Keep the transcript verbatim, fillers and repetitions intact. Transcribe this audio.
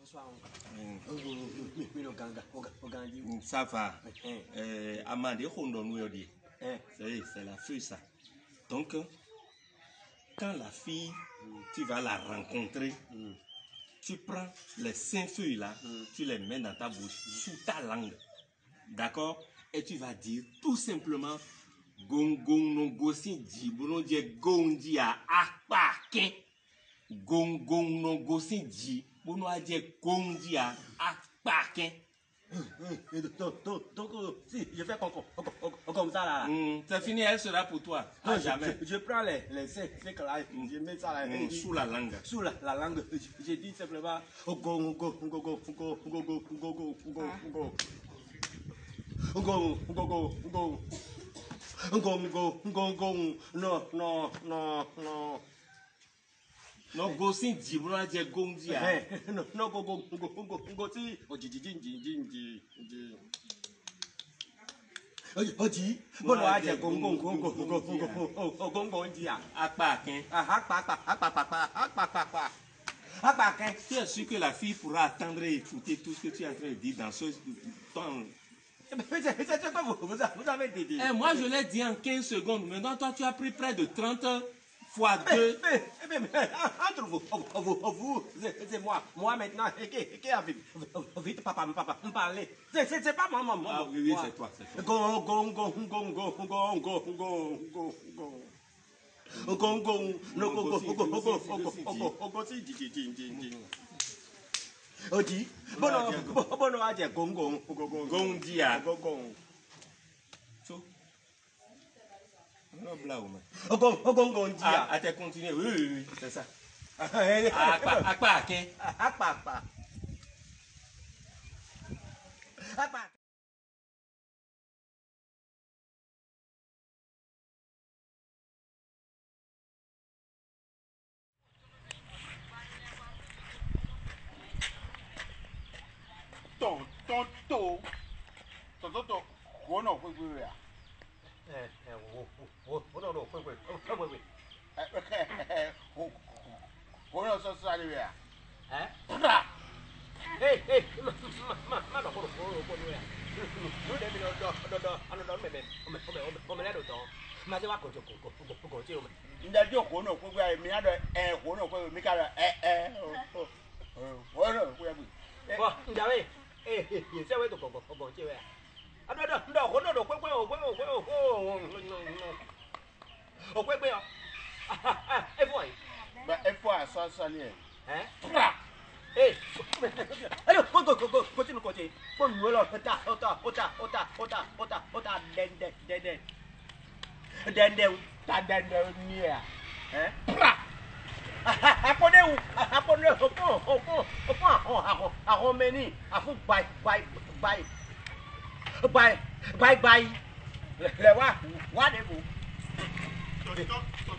Ça va. Euh, Amandé, c'est la fille ça. Donc, quand la fille, tu vas la rencontrer, mm. tu prends les cinq feuilles là, mm. tu les mets dans ta bouche, sous ta langue. D'accord? Et tu vas dire tout simplement Gong gong no gosi di bono di gong di a akpaken. Gong gong no gosi di bono a di gong di a akpaken. Donc, si je fais comme, comme ça là. Mm, c'est fini, elle sera pour toi. À je, jamais. Je, je prends les, les cinq là, je mets ça là. Mm, sous la langue. Sous la, la langue. Je, je dis simplement Gong gong gong gong gong gong gong gong gong gong. Gong gong gong gong. Gong gong gong gong. Non, non, non, non. No gosi di bono a di gong di a. No, no go go go go go go si. Oji ji ji ji ji ji. Oji oji. Bono a di gong gong gong gong gong gong gong gong di a. Akpaken. Ah akpa akpa akpa akpa akpa akpa. Akpaken. Tu es sûr que la fille pourra attendre et écouter tout ce que tu es en train de dire dans ce temps? C'est quoi vous, vous avez dit? Eh, moi, je l'ai dit en quinze secondes. Maintenant, toi, tu as pris près de trente fois deux. Mais, mais, mais, entre vous, vous, vous, c'est moi. Moi, maintenant, qui a vite, vite, papa, papa, me parler. C'est pas moi, maman. Ah oui, oui, c'est toi, c'est toi. Gong, gong, gong, gong, gong, gong, gong, gong, gong, gong. Gong, gong, no, gong, gong, gong, gong, gong, gong, gong, si, si, si, si, si. Oji, bono, bono aja gong gong gong gong dia gong gong. So, non blague mais. Gong gong gong dia. Ah, tu continues. Oui, oui, oui, c'est ça. Akpa, akpa, akin. Akpa, akpa. Akpa. Ton, ton, ton, ton, ton, ton, oh non, oui, oui, oui. Eh, eh, oh, oh, oh, non, non, oui, oui, oui, oui. Eh, oh, oh non, ça, ça, lui, hein? Hey, hey, ma, ma, ma, ma, oh, oh, oh, oh, oui. Nous, des millions d'or, d'or, on donne, mais, mais, mais, mais, mais, là, d'autant. Ma, c'est pas qu'on, qu'on, qu'on, qu'on, qu'on, il a dit, oh non, oui, oui, mais, eh, oh non, oui, mais, eh, eh, oh, oh, oh, non, oui, oui. Bon, vous avez. Eh, eh, c'est vrai, donc, on va dire. Ah, non, non, non, non, non, quoi, quoi, quoi, quoi, quoi, quoi, quoi, quoi, ah, ah, et voilà. Bah, et fois, ça, ça, lui. Hein? Eh, allez, continue, continue, continue. Bon, nous, là, ota, ota, ota, ota, ota, ota, ota, den, den, den, den. Den, den, ta, den, den, nia. Hein? Apprenez où? Apprenez au fond, au fond, au fond, à Roménie, à fond, bye, bye, bye, bye, bye, bye. Le wa, wa de vous.